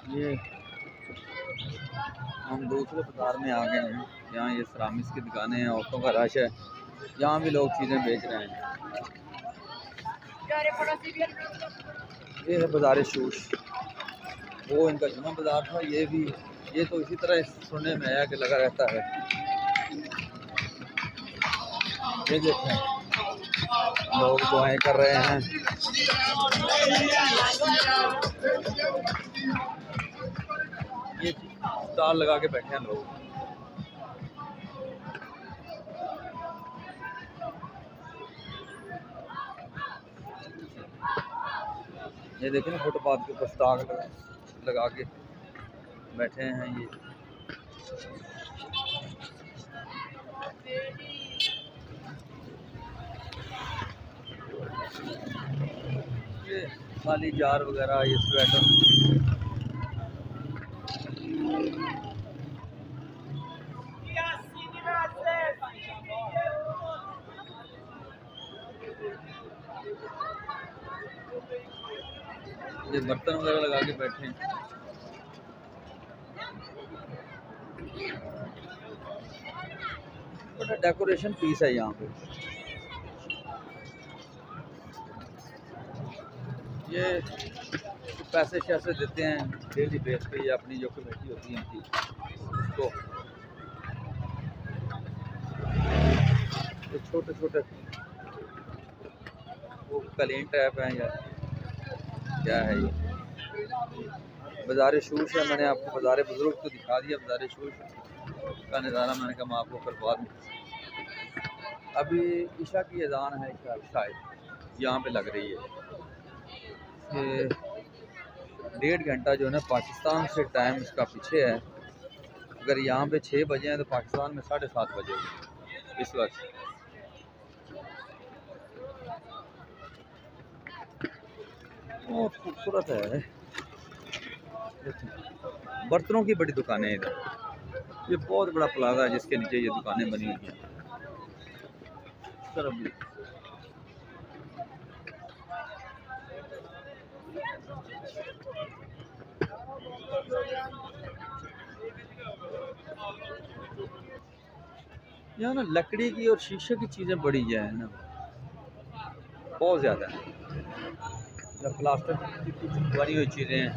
ये हम दूसरे बाजार में आ गए हैं। यहाँ ये सरामिक्स की दुकानें हैं, औरतों का रश है। यहाँ भी लोग चीज़ें बेच रहे हैं। ये है बाजार शूश, वो इनका जुमा बाजार था। ये भी, ये तो इसी तरह सुनने में आया कि लगा रहता है। ये देखें, लोग दुआएं कर रहे हैं। ये स्टॉल लगा के बैठे हैं लोग। ये देखें ना, फुटपाथ के ऊपर स्टॉल लगा के बैठे हैं। ये खाली जार वगैरह, ये स्वेटर, ये बर्तन वगैरह लगा के बैठे हैं। बड़ा डेकोरेशन पीस है यहाँ पे। ये पैसे शैसे देते हैं डेली बेस पे, ये अपनी जो कमेटी होती है इनकी, तो ये छोटे छोटे वो कलीन टाइप हैं या क्या है। ये बाजार शूश है। मैंने आपको बाजार बुजुर्ग तो दिखा दिया, बाजार शूश का नज़ारा मैंने कहा मैं आपको करवा दूँ। अभी ईशा की अजान है, शायद यहाँ पे लग रही है। ये 1.5 घंटा जो है ना पाकिस्तान से टाइम इसका पीछे है। अगर यहाँ पे 6 बजे हैं तो पाकिस्तान में 7:30 बजे इस वक्त। बहुत खूबसूरत है। बर्तनों की बड़ी दुकानें हैं इधर। ये बहुत बड़ा प्लाजा है जिसके नीचे ये दुकानें बनी हुई हैं। तरफ भी यहाँ ना लकड़ी की और शीशे की चीज़ें बड़ी है ना, बहुत ज़्यादा है। प्लास्टिक की कुछ बनी हुई चीज़ें हैं।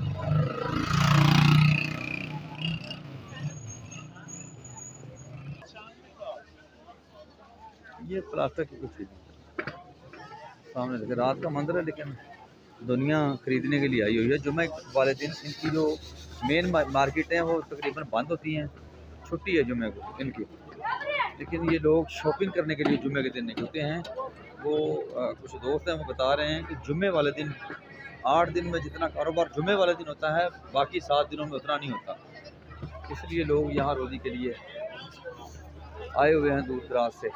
ये प्लास्टिक की कुछ चीज़ें सामने देखे। रात का मंदिर है लेकिन दुनिया खरीदने के लिए आई हुई है। जुम्मे वाले दिन इनकी जो मेन मार्केटें हैं वो तकरीबन बंद होती हैं, छुट्टी है जुम्मे को इनकी। लेकिन ये लोग शॉपिंग करने के लिए जुम्मे के दिन निकलते हैं। वो कुछ दोस्त हैं, वो बता रहे हैं कि जुम्मे वाले दिन 8 दिन में जितना कारोबार जुम्मे वाले दिन होता है, बाकी 7 दिनों में उतना नहीं होता। इसलिए लोग यहाँ रोज़ी के लिए आए हुए हैं दूर दराज से।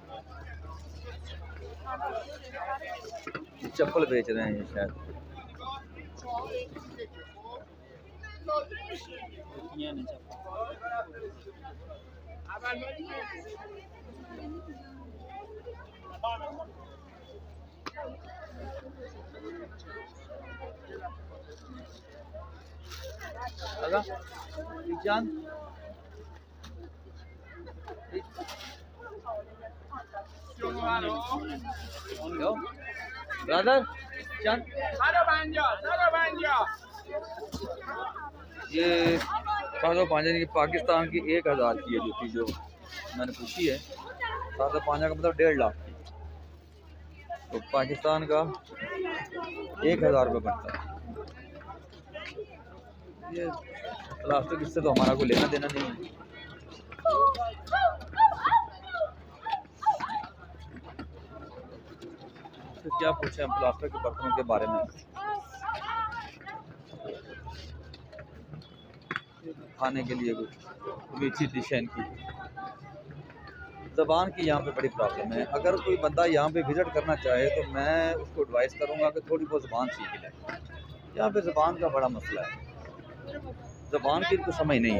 चप्पल बेच रहे हैं ये शायद। ब्रदर ये 750 पाकिस्तान की 1000 की है जूती जो मैंने पूछी है। 750 का मतलब 1.5 लाख की, तो पाकिस्तान का 1000 रुपये बनता है। ये प्लास्टिक, इससे तो हमारा कोई लेना देना नहीं है। तो क्या पूछे हम प्लास्टिक के बर्तनों के बारे में। खाने के लिए कुछ मीठी डिश है इनकी। ज़बान की यहाँ पे बड़ी प्रॉब्लम है। अगर कोई बंदा यहाँ पे विज़िट करना चाहे तो मैं उसको एडवाइस करूँगा कि थोड़ी बहुत ज़बान सीख ले। यहाँ पे ज़बान का बड़ा मसला है, ज़बान की इनको समझ नहीं है,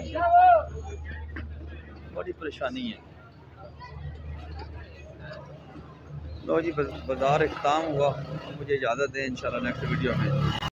बड़ी परेशानी है। लो जी, बाज़ार इख्तिताम हुआ। मुझे इजाज़त दें, इंशाल्लाह नेक्स्ट वीडियो में